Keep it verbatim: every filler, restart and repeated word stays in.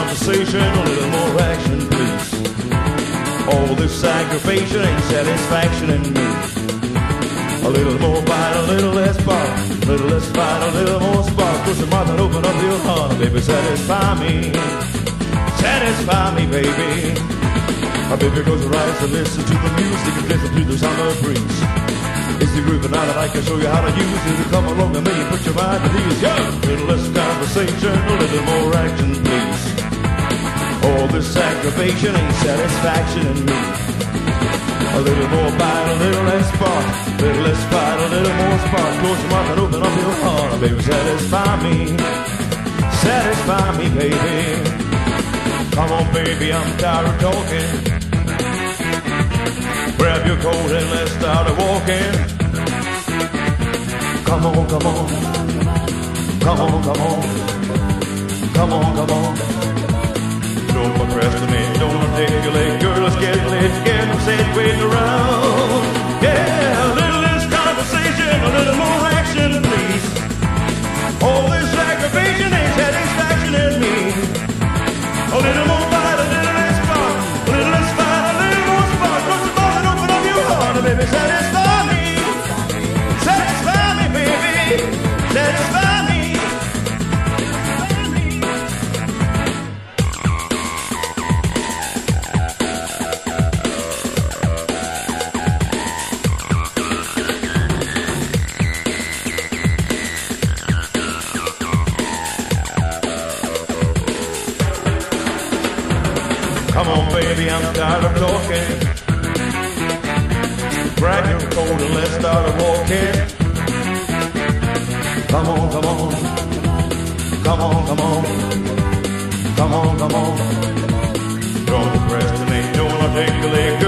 conversation, a little more action, please. All this aggravation ain't satisfaction in me. A little more bite, a little less bite, a little less bite, a little more spark. Push your mouth and open up your heart, baby, satisfy me. Satisfy me, baby. My baby, close your eyes and listen to the music and listen to the sound of the breeze. It's the groove and now that I can show you how to use it. Come along and maybe put your mind at ease. Yo! A little less conversation, a little more action, please. All this aggravation ain't satisfaction in me. A little more bite, a little less spark, a little less bite, a little more spark. Close your mouth and open up your heart, baby, satisfy me. Satisfy me, baby. Come on, baby, I'm tired of talking. Grab your coat and let's start a walking. Come on, come on. Come on, come on. Come on, come on. Don't procrastinate, don't articulate. Girl, let's get lit, get them set, waiting around. Yeah, a little less conversation, a little more action, please. All this aggravation ain't satisfaction in me. A little more bite, a little less spark, a little less fight, a little more spark. Close your mouth and open up your heart, baby, satisfy me. Satisfy me, baby, satisfy me. Come on, baby, I'm tired of talking. Grab your coat and let's start a walking. Come on, come on. Come on, come on. Come on, come on. Don't procrastinate, don't articulate.